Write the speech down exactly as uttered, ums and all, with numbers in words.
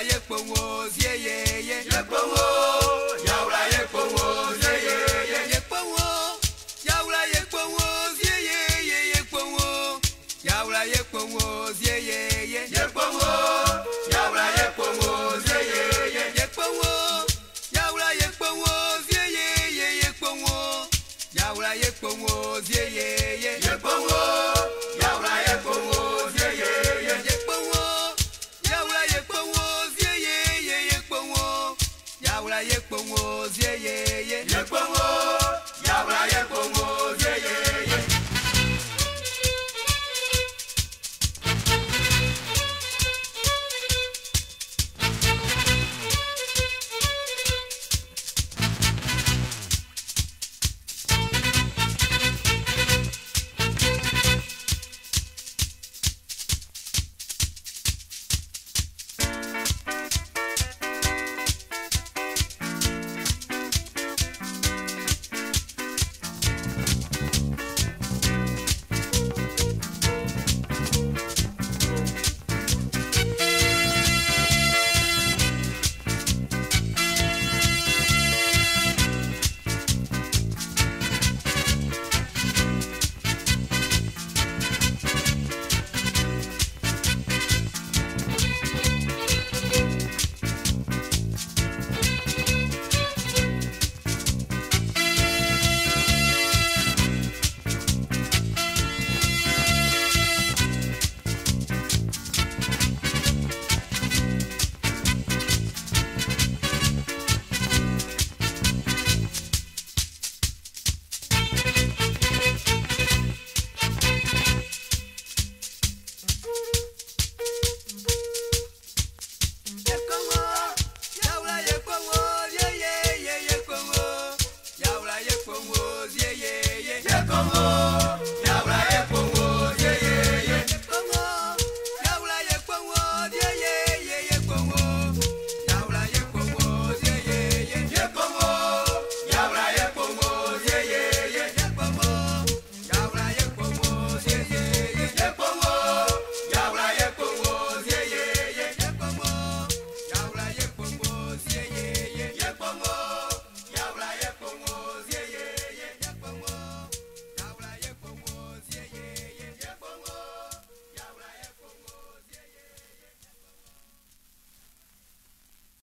ye pongo zie ye ye ye pongo yaura ye pongo zie ye ye ye pongo yaura ye pongo zie ye ye ye pongo yaura ye pongo zie ye ye ye pongo yaura ye pongo zie ye ye ye pongo yaura ye pongo zie ye ye ye pongo yaura ye pongo zie ye ye ye pongo yaura ye pongo zie ye ye ye pongo yaura ye pongo zie ye ye ye pongo yaura ye pongo zie ye ye ye pongo yaura ye pongo zie ye ye ye pongo